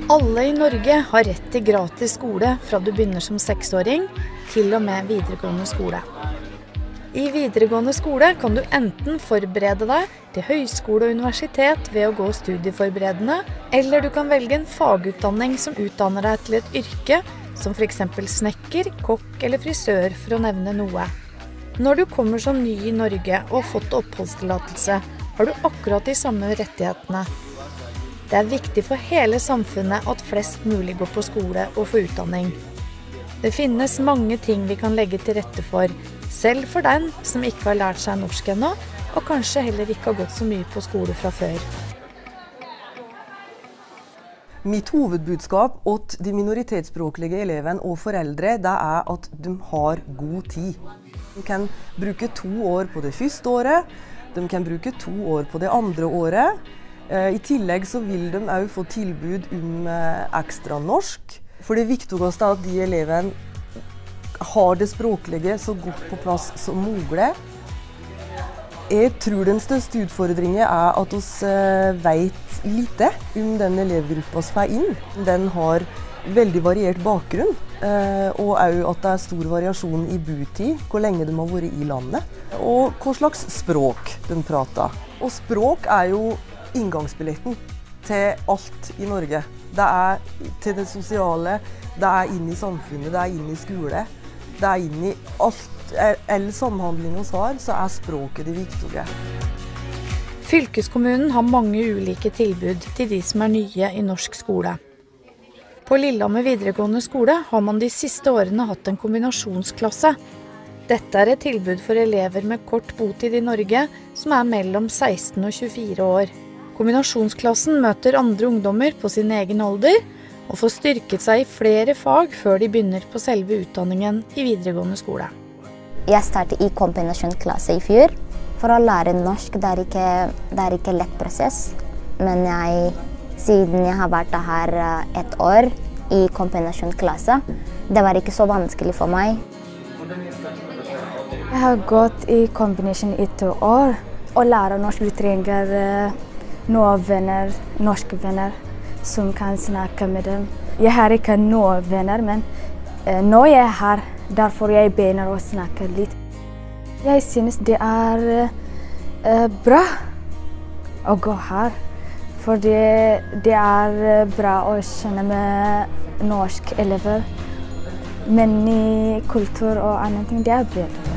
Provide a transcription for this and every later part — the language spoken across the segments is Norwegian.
Alle i Norge har rett til gratis skole fra du begynner som 6-åring til og med videregående skole. I videregående skole kan du enten forberede deg til høyskole og universitet ved å gå studieforberedende, eller du kan velge en fagutdanning som utdanner deg til et yrke, som for eksempel snekker, kokk eller frisør, for å nevne noe. Når du kommer som ny i Norge og har fått oppholdstillatelse, har du akkurat de samme rettighetene. Det er viktig for hele samfunnet at flest mulig går på skole og får utdanning. Det finnes mange ting vi kan legge til rette for, selv for den som ikke har lært seg norsk ennå, og kanskje heller ikke har gått så mye på skole fra før. Mitt hovedbudskap til de minoritetsspråklige elevene og foreldre, det er at de har god tid. De kan bruke 2 år på det første året, de kan bruke 2 år på det andre året. I tillegg så vil de også få tilbud om ekstra norsk. For det viktigste er at de elevene har det språklige så godt på plass som mulig. Jeg tror den største utfordringen er at vi vet lite om den elevgruppa som får inn. Den har veldig variert bakgrunn, og også at det er stor variasjon i botid, hvor lenge de har vært i landet, og hva slags språk de prater. Og språk er jo inngangsbilletten til alt i Norge. Det er til det sosiale, det er inn i samfunnet, det er inn i skole, det er inn i alt, eller samhandling vi har, så er språket det viktige. Fylkeskommunen har mange ulike tilbud til de som er nye i norsk skole. På Lillehammer videregående skole har man de siste årene hatt en kombinasjonsklasse. Dette er et tilbud for elever med kort botid i Norge, som er mellom 16 og 24 år. Kombinasjonsklassen møter andre ungdommer på sin egen alder, og får styrket seg i flere fag før de begynner på selve utdanningen i videregående skole. Jeg startet i kombinasjonsklasse i fjor. For å lære norsk, det er ikke lett prosess. Men siden jeg har vært her 1 år i kombinasjonsklasse, det var ikke så vanskelig for meg. Jeg har gått i kombinasjon i 2 år, og lærer norsk. Du trenger noen venner, norske venner, som kan snakke med dem. Jeg har ikke noen venner, men nå er jeg her, derfor jeg begynner å snakke litt. Jeg synes det er bra å gå her, for det er bra å kjenne med norske elever. Men i kultur og andre ting, det er bedre.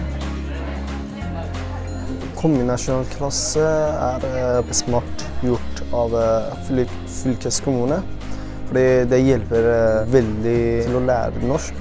Kombinasjonsklasse er smart gjort av fylkeskommune, fordi det hjelper veldig til å lære norsk.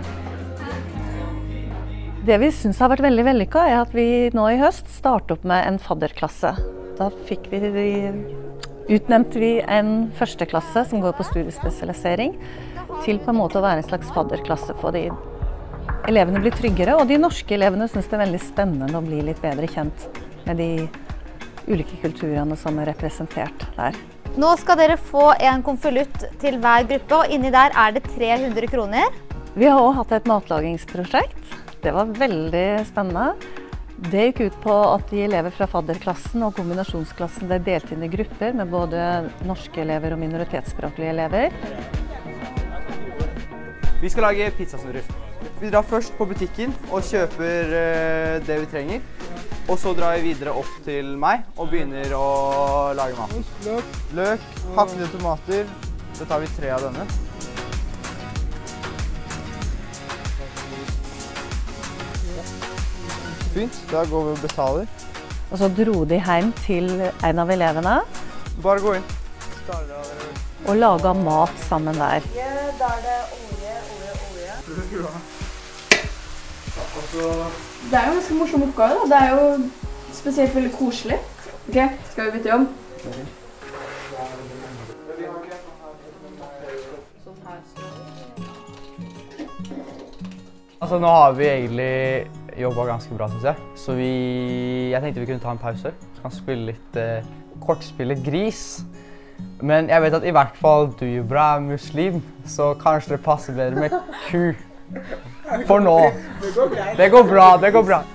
Det vi synes har vært veldig vellykket er at vi nå i høst startet opp med en fadderklasse. Da utnevnte vi en førsteklasse som går på studiespesialisering til på en måte å være en slags fadderklasse for de. Elevene blir tryggere, og de norske elevene synes det er veldig spennende å bli litt bedre kjent med de ulike kulturene som er representert der. Nå skal dere få en konvolutt til hver gruppe, og inni der er det 300 kroner. Vi har også hatt et matlagingsprosjekt. Det var veldig spennende. Det gikk ut på at de elever fra fadderklassen og kombinasjonsklassen ble delt inn i grupper med både norske elever og minoritetsspråklige elever. Vi skal lage pizzasnurrer. Vi drar først på butikken og kjøper det vi trenger. Og så drar vi videre opp til meg og begynner å lage mat. Løk, hakkede tomater. Så tar vi 3 av denne. Fint, da går vi og betaler. Og så dro de hjem til en av elevene. Bare gå inn. Og laget mat sammen der. Da er det olje. Det er jo en ganske morsom oppgave, da. Det er jo spesielt veldig koselig. Ok, skal vi bytte jobb? Altså, nå har vi egentlig jobbet ganske bra, synes jeg. Så jeg tenkte vi kunne ta en pause. Så kan spille litt kortspillet gris. Men jeg vet at i hvert fall du, Jubra, er muslim, så kanskje det passer bedre med ku. For nå. Det går bra, det går bra.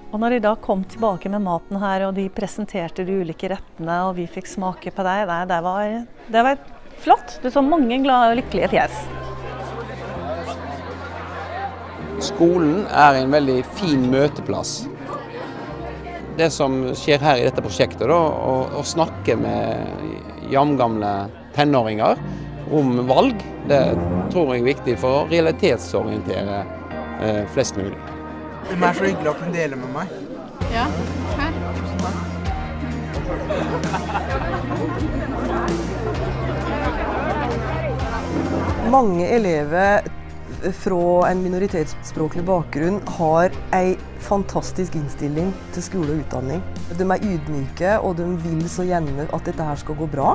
Og når de da kom tilbake med maten her, og de presenterte de ulike rettene, og vi fikk smake på det, det var flott. Du så mange glade og lykkelige fjes. Skolen er en veldig fin møteplass. Det som skjer her i dette prosjektet, da, å snakke med jamgamle tenåringer om valg, det tror jeg er viktig for å realitetsorientere flest mulig. Det er så hyggelig å kunne dele med meg. Ja, her. Mange elever fra en minoritetsspråklig bakgrunn har en fantastisk innstilling til skole og utdanning. De er ydmyke, og de vil så gjerne at dette her skal gå bra.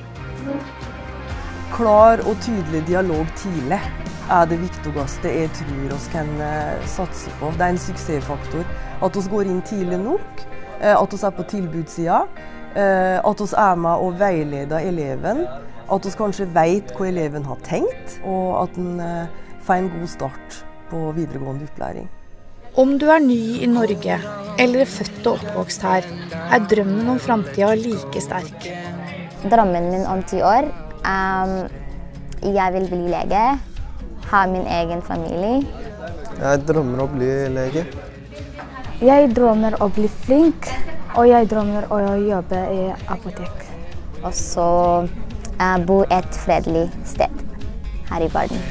Klar og tydelig dialog tidlig er det viktigste jeg tror vi kan satse på. Det er en suksessfaktor. At vi går inn tidlig nok, at vi er på tilbudssiden, at vi er med og veileder eleven, at vi kanskje vet hva eleven har tenkt, og at den får en god start på videregående opplæring. Om du er ny i Norge, eller er født og oppvokst her, er drømmen om fremtiden like sterk. Drømmen min om 10 år jeg vil bli lege, ha min egen familie. Jeg drømmer å bli lege. Jeg drømmer å bli flink, og jeg drømmer å jobbe i apotek. Og så bo et fredelig sted her i verden.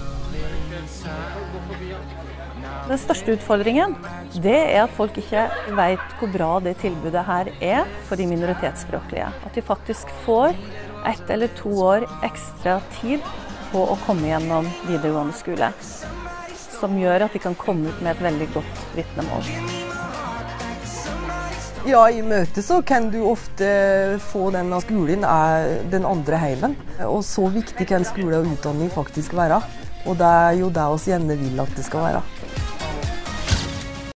Den største utfordringen, det er at folk ikke vet hvor bra det tilbudet her er for de minoritetsspråklige. At de faktisk får 1 eller 2 år ekstra tid på å komme gjennom videregående skole, som gjør at de kan komme ut med et veldig godt vitnemål. Ja, i møte så kan du ofte få denne skolen den andre heimen. Og så viktig kan skole og utdanning faktisk være. Og det er jo det vi gjerne vil at det skal være.